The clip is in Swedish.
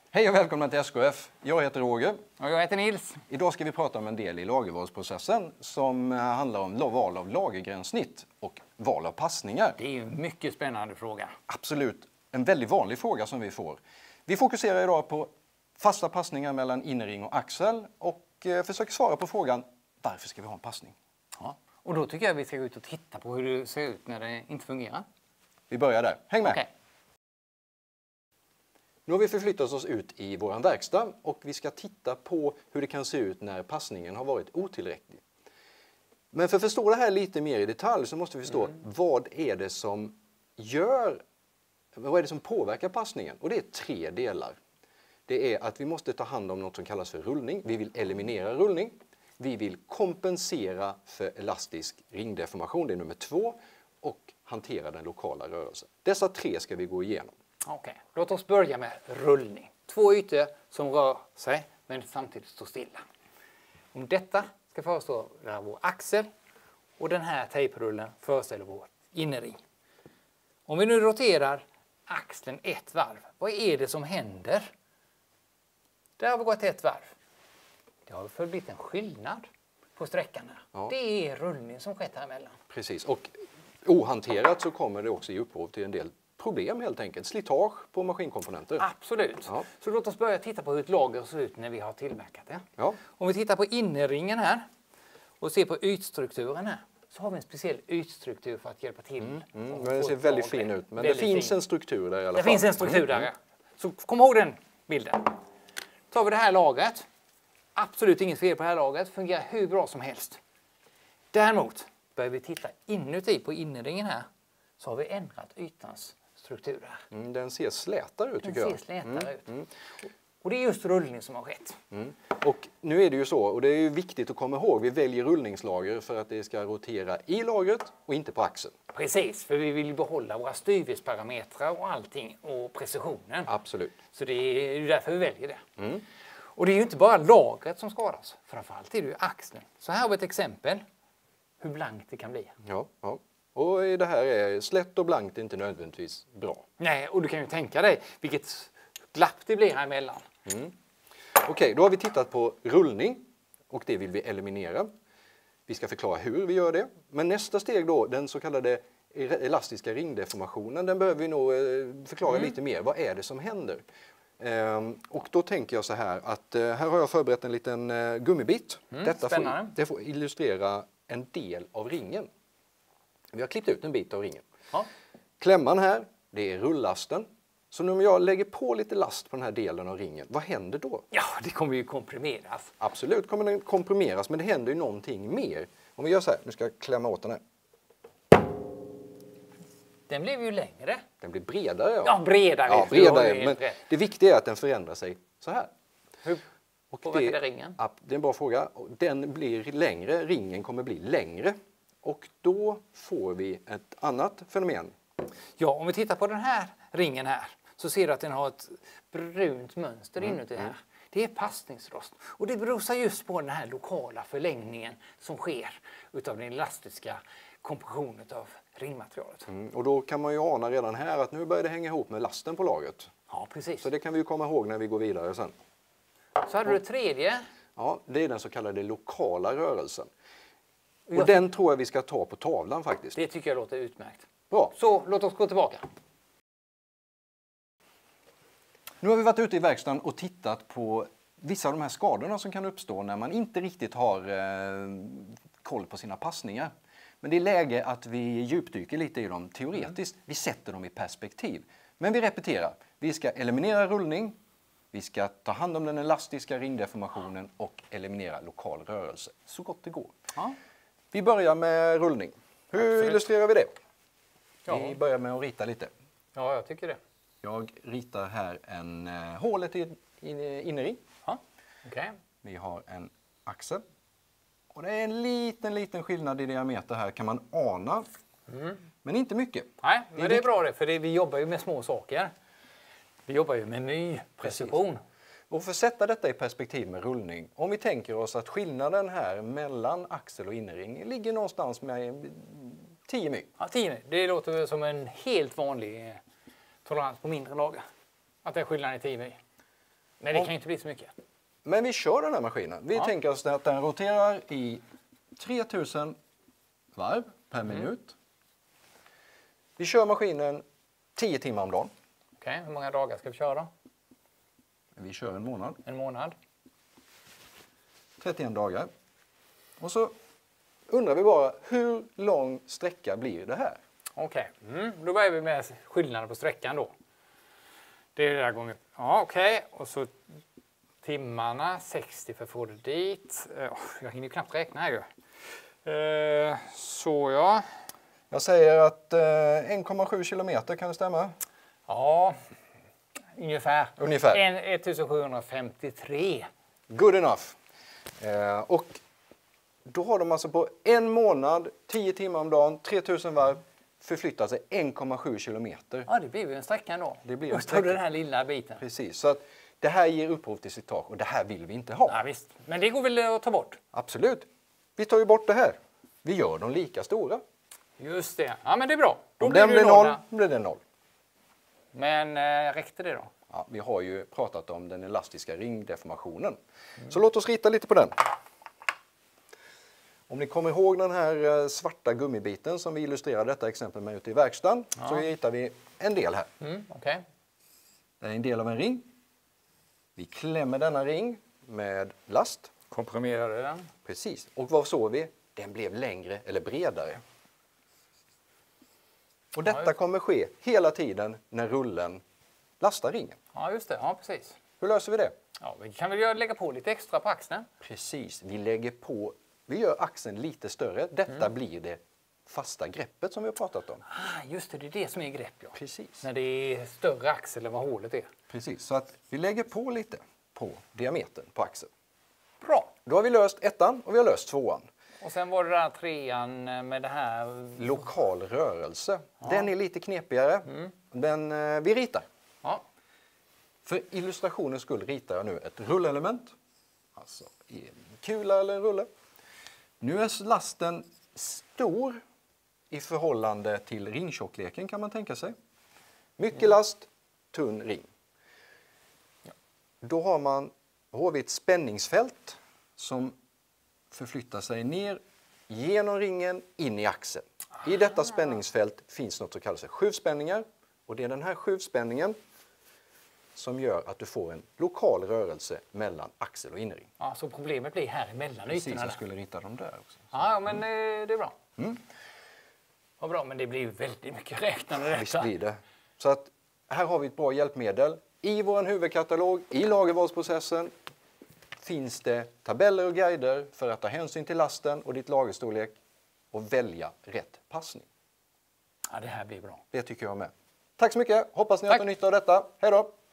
Hej och välkomna till SKF. Jag heter Roger. Och jag heter Nils. Idag ska vi prata om en del i lagervalsprocessen som handlar om val av lagergränssnitt och val av passningar. Det är ju en mycket spännande fråga. Absolut. En väldigt vanlig fråga som vi får. Vi fokuserar idag på fasta passningar mellan innerring och axel och försöker svara på frågan varför ska vi ha en passning? Ja. Och då tycker jag vi ska gå ut och titta på hur det ser ut när det inte fungerar. Vi börjar där. Häng med! Okay. Nu har vi förflyttat oss ut i vår verkstad och vi ska titta på hur det kan se ut när passningen har varit otillräcklig. Men för att förstå det här lite mer i detalj så måste vi förstå vad är det som påverkar passningen? Och det är 3 delar. Det är att vi måste ta hand om något som kallas för rullning. Vi vill eliminera rullning. Vi vill kompensera för elastisk ringdeformation, det är nummer 2. Och hantera den lokala rörelsen. Dessa 3 ska vi gå igenom. Okej, låt oss börja med rullning. 2 ytor som rör sig men samtidigt står stilla. Om detta ska föreställa vår axel och den här tejprullen föreställer vår innerring. Om vi nu roterar axeln 1 varv, vad är det som händer? Där har vi gått 1 varv. Det har förblivit en skillnad på sträckan här. Ja. Det är rullning som skett här emellan. Precis, och ohanterat så kommer det också ge upphov till en del problem helt enkelt. Slitage på maskinkomponenter. Absolut. Ja. Så låt oss börja titta på hur ett lager ser ut när vi har tillverkat det. Ja. Om vi tittar på innerringen här och ser på ytstrukturen här så har vi en speciell ytstruktur för att hjälpa till. Men den ser väldigt fin ut. Men det finns en struktur där i alla fall. Det finns en struktur där. Så kom ihåg den bilden. Tar vi det här lagret. Absolut inget fel på det här lagret. Fungerar hur bra som helst. Däremot börjar vi titta inuti på innerringen här så har vi ändrat ytans struktur här. Den ser slätare ut tycker jag. Den ser slätare ut. Och det är just rullning som har skett. Och nu är det ju så, och det är ju viktigt att komma ihåg, vi väljer rullningslager för att det ska rotera i lagret och inte på axeln. Precis, för vi vill behålla våra styrvisparametrar och allting och precisionen. Absolut. Så det är därför vi väljer det. Och det är ju inte bara lagret som skadas, framförallt är det ju axeln. Så här har vi ett exempel hur blankt det kan bli. Ja. Och det här är slätt och blankt är inte nödvändigtvis bra. Nej, och du kan ju tänka dig vilket glapp det blir här emellan. Okej, då har vi tittat på rullning och det vill vi eliminera. Vi ska förklara hur vi gör det. Men nästa steg då, den så kallade elastiska ringdeformationen, den behöver vi nog förklara lite mer. Vad är det som händer? Och då tänker jag så här att här har jag förberett en liten gummibit. Det får illustrera en del av ringen. Vi har klippt ut en bit av ringen. Ja. Klämman här, det är rullasten. Så nu om jag lägger på lite last på den här delen av ringen, vad händer då? Ja, det kommer ju komprimeras. Absolut kommer den komprimeras, men det händer ju någonting mer. Om vi gör så här, nu ska jag klämma åt den här. Den blev ju längre. Den blir bredare. Ja, bredare. Ja, bredare. Men det viktiga är att den förändrar sig så här. Hur påverkar det ringen? Det är en bra fråga. Den blir längre, ringen kommer bli längre. Och då får vi ett annat fenomen. Ja, om vi tittar på den här ringen här så ser du att den har ett brunt mönster inuti här. Det är passningsrost. Och det beror sig just på den här lokala förlängningen som sker utav den elastiska kompressionen av ringmaterialet. Och då kan man ju ana redan här att nu börjar det hänga ihop med lasten på lagret. Ja, precis. Så det kan vi ju komma ihåg när vi går vidare sen. Så hade du det tredje. Ja, det är den så kallade lokala rörelsen. Och den tror jag vi ska ta på tavlan faktiskt. Det tycker jag låter utmärkt. Bra. Så låt oss gå tillbaka. Nu har vi varit ute i verkstaden och tittat på vissa av de här skadorna som kan uppstå när man inte riktigt har koll på sina passningar. Men det är läge att vi djupdyker lite i dem teoretiskt. Vi sätter dem i perspektiv. Men vi repeterar. Vi ska eliminera rullning. Vi ska ta hand om den elastiska ringdeformationen och eliminera lokal rörelse så gott det går. Ja. Vi börjar med rullning. Hur illustrerar vi det? Ja. Vi börjar med att rita lite. Ja, jag tycker det. Jag ritar här hålet i innerring. Ja. Okay. Vi har en axel. Och det är en liten skillnad i diameter här kan man ana. Men inte mycket. Nej, men det är bra det, för vi jobbar ju med små saker. Vi jobbar ju med ny precision. Och för att sätta detta i perspektiv med rullning, om vi tänker oss att skillnaden här mellan axel och innerring ligger någonstans med 10 my. Ja, 10 det låter som en helt vanlig tolerans på mindre lager. Att det är skillnaden i 10 my. Men det kan ju inte bli så mycket. Men vi kör den här maskinen. Vi tänker oss att den roterar i 3000 varv per minut. Vi kör maskinen 10 timmar om dagen. Okej, hur många dagar ska vi köra? Vi kör en månad. En månad? 31 dagar. Och så undrar vi bara, hur lång sträcka blir det här? Okej, då börjar vi med skillnaden på sträckan då. Det är det där gången. Ja, okej. Och så timmarna, 60 för att få det dit. Jag hinner ju knappt räkna här ju. Så ja. Jag säger att 1,7 kilometer, kan det stämma? Ja, ungefär. Ungefär. 1753. Good enough. Och då har de alltså på en månad, 10 timmar om dagen, 3000 varv, förflyttat sig 1,7 kilometer. Ja, det blir ju en sträcka ändå. Det blir en Just sträcka. den här lilla biten. Precis, så att det här ger upphov till slitage och det här vill vi inte ha. Ja, visst. Men det går väl att ta bort? Absolut. Vi tar ju bort det här. Vi gör dem lika stora. Just det. Ja, men det är bra. Då Om blir den det blir noll. noll, blir det noll. Men räckte det då? Ja, vi har ju pratat om den elastiska ringdeformationen. Så låt oss rita lite på den. Om ni kommer ihåg den här svarta gummibiten som vi illustrerade detta exempel med ute i verkstaden, så ritar vi en del här. Okej. Det är en del av en ring. Vi klämmer denna ring med last. Komprimerade den. Precis. Och vad såg vi? Den blev längre eller bredare. Och detta kommer ske hela tiden när rullen lastar ringen. Ja, just det. Ja, precis. Hur löser vi det? Ja, vi kan väl lägga på lite extra på axeln. Precis, vi gör axeln lite större. Detta blir det fasta greppet som vi har pratat om. Just det, det är det som är grepp, ja. Precis. När det är större axel än vad hålet är. Precis, så att vi lägger på lite på diametern på axeln. Bra. Då har vi löst ettan och vi har löst tvåan. Och sen var det där trean med det här. Lokal rörelse. Den är lite knepigare. Men vi ritar. Ja. För illustrationens skull ritar jag nu ett rullelement. Alltså en kula eller en rulle. Nu är lasten stor i förhållande till ringtjockleken, kan man tänka sig. Mycket last, tunn ring. Då har vi ett spänningsfält som förflyttar sig ner genom ringen in i axeln. I detta spänningsfält finns något som kallas för skjuvspänningar. Och det är den här skjuvspänningen som gör att du får en lokal rörelse mellan axel och innerring. Ja, så problemet blir här emellan Precis, ytorna. jag skulle rita dem där också. Ja, men det är bra. Vad bra, men det blir ju väldigt mycket räknande detta. Visst blir det. Så att här har vi ett bra hjälpmedel. I vår huvudkatalog, i lagervalsprocessen, finns det tabeller och guider för att ta hänsyn till lasten och ditt lagerstorlek och välja rätt passning. Ja, det här blir bra. Det tycker jag med. Tack så mycket. Hoppas ni har nytta av detta. Hej då!